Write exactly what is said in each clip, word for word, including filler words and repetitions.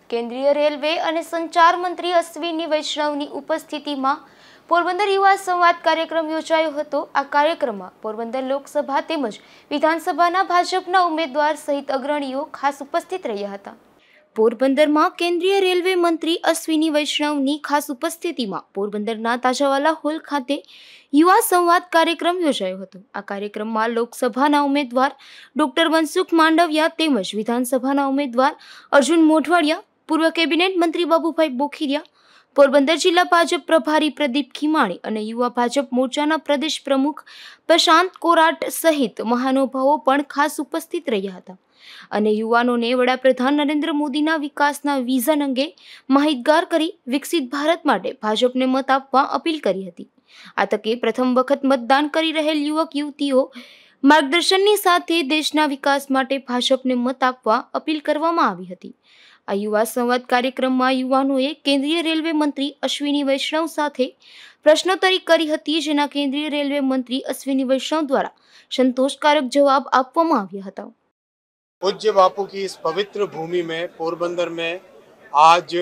કેન્દ્રીય રેલવે અને સંચાર મંત્રી અશ્વિની વૈષ્ણવની ઉપસ્થિતિમાં પોરબંદર યુવા સંવાદ કાર્યક્રમ યોજાયો હતો। આ કાર્યક્રમમાં પોરબંદર લોકસભા તેમજ વિધાનસભાના ભાજપના ઉમેદવાર સહિત અગ્રણીઓ ખાસ ઉપસ્થિત રહ્યા હતા। પોરબંદરમાં કેન્દ્રીય રેલવે મંત્રી અશ્વિની વૈષ્ણવની ખાસ ઉપસ્થિતિમાં પોરબંદરના તાજાવાલા હોલ ખાતે યુવા સંવાદ કાર્યક્રમ યોજાયો હતો। આ કાર્યક્રમમાં લોકસભાના ઉમેદવાર ડોક્ટર મનસુખ માંડવિયા તેમજ વિધાનસભાના ઉમેદવાર અર્જુન મોઢવાડિયા, પૂર્વ કેબિનેટ મંત્રી બાબુભાઈ બોખીરિયા, પોરબંદર જિલ્લા ભાજપ પ્રભારી પ્રદીપ ખીમાણી અને યુવા ભાજપ મોરચાના પ્રદેશ પ્રમુખ પ્રશાંત કોરાટ સહિત મહાનુભાવો પણ ખાસ ઉપસ્થિત રહ્યા હતા અને યુવાનોને વડાપ્રધાન નરેન્દ્ર મોદીના વિકાસના વિઝન અંગે માહિતગાર કરી વિકસિત ભારત માટે ભાજપને મત આપવા અપીલ કરી હતી। આ તકે પ્રથમ વખત મતદાન કરી રહેલ યુવક યુવતીઓ માર્ગદર્શનની સાથે દેશના વિકાસ માટે ભાજપને મત આપવા અપીલ કરવામાં આવી હતી। આ યુવા સંવાદ કાર્યક્રમમાં યુવાનોએ કેન્દ્રીય રેલવે મંત્રી અશ્વિની વૈષ્ણવ સાથે પ્રશ્નોત્તરી કરી હતી, જેના કેન્દ્રીય રેલવે મંત્રી અશ્વિની वैष्णव द्वारा संतोषकारक जवाब આપવામાં આવ્યા હતા। पूज्य बापू की इस पवित्र भूमि में पोरबंदर में आज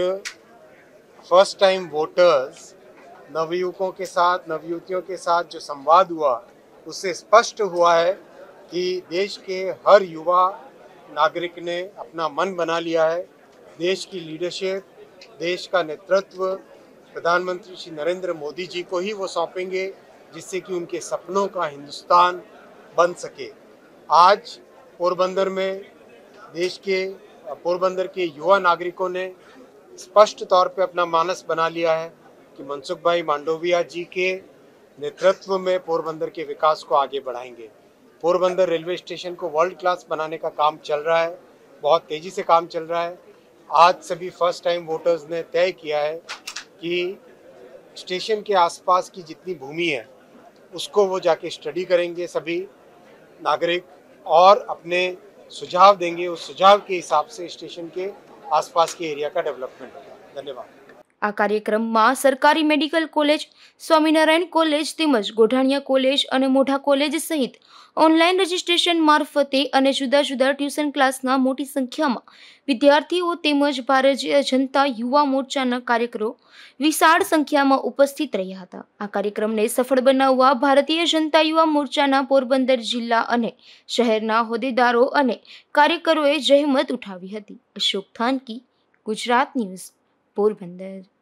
फर्स्ट टाइम वोटर्स नवयुवकों के साथ नवयुवतियों के साथ जो संवाद हुआ उससे स्पष्ट हुआ है कि देश के हर युवा नागरिक ने अपना मन बना लिया है। देश की लीडरशिप, देश का नेतृत्व प्रधानमंत्री श्री नरेंद्र मोदी जी को ही वो सौंपेंगे, जिससे कि उनके सपनों का हिंदुस्तान बन सके। आज पोरबंदर में देश के पोरबंदर के युवा नागरिकों ने स्पष्ट तौर पे अपना मानस बना लिया है कि मनसुख भाई मांडविया जी के नेतृत्व में पोरबंदर के विकास को आगे बढ़ाएंगे। पोरबंदर रेलवे स्टेशन को वर्ल्ड क्लास बनाने का काम चल रहा है, बहुत तेज़ी से काम चल रहा है। आज सभी फर्स्ट टाइम वोटर्स ने तय किया है कि स्टेशन के आसपास की जितनी भूमि है उसको वो जाके स्टडी करेंगे सभी नागरिक और अपने सुझाव देंगे। उस सुझाव के हिसाब से स्टेशन के आसपास के एरिया का डेवलपमेंट होगा। धन्यवाद। આ કાર્યક્રમમાં સરકારી મેડિકલ કોલેજ, સ્વામિનારાયણ કોલેજ તેમજ ગોઢાણીયા કોલેજ અને મોઢા કોલેજ સહિત ઓનલાઈન રજીસ્ટ્રેશન મારફતે અને જુદા જુદા ટ્યુશન ક્લાસના મોટી સંખ્યામાં વિદ્યાર્થીઓ તેમજ ભારતીય જનતા યુવા મોરચાના કાર્યકરો વિશાળ સંખ્યામાં ઉપસ્થિત રહ્યા હતા। આ કાર્યક્રમને સફળ બનાવવા ભારતીય જનતા યુવા મોરચાના પોરબંદર જિલ્લા અને શહેરના હોદ્દેદારો અને કાર્યકરોએ જહેમત ઉઠાવી હતી। અશોક થાનકી, ગુજરાત ન્યૂઝ, પોરબંદર।